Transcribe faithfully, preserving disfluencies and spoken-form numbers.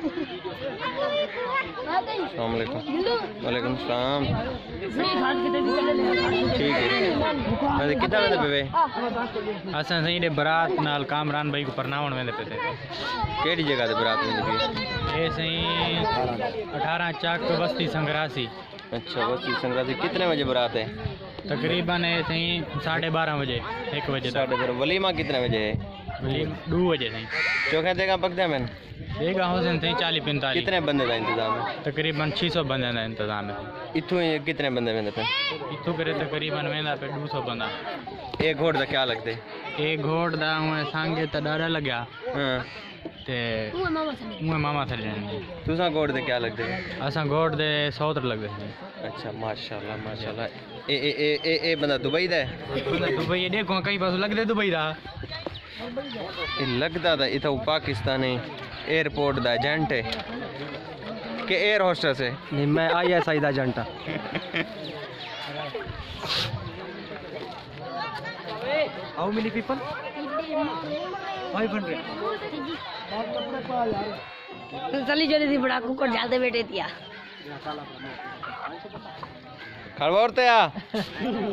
वालेकुम सलाम। ठीक है कितना वेंदे पे असां सही दे बारात नाल कामरान भाई को परनावण वेंदे पे थे। केड़ी जगह ते बारात वेंदी पे? ए सही अठारह चक बस्ती संग्रासी। अच्छा बस्ती संग्रासी। कितने बजे बारात है? तकरीबन है सही साढ़े बारह बजे एक बजे साढ़े बारह। वलीमा कितने बजे है? वलीमा दो बजे सही। चौके देगा पकते मैन देगा हुसैन सही चालीस पैंतालीस। कितने बंदे का इंतजाम है? तकरीबन छः सौ बंदे का इंतजाम है। इतों कितने बंदे वेंदे पे? इतों करे तकरीबन वेंदा पे दो सौ बंदा। एक घोड़ का क्या लगते? एक घोड़ दा उहे सांगे त डारा लग्या। हां ते उहे मामा थे लेने। तुसा घोड़ दे क्या लगते? असा घोड़ दे सौ तर लगदे। अच्छा माशाल्लाह माशाल्लाह। ए ए ए ए ए बंदा दुबई दा है? दुबई देखो कई पास लगदे दुबई दा। ये लगदा था इतो पाकिस्तानी एयरपोर्ट दा एजेंट है कि एयर होस्टेस है? नहीं मैं आई एस आई दा एजेंट हां। How many people? Five hundred. चली जोड़ी थी बड़ा कुकर जाते बैठे थिया खड़बोरते आ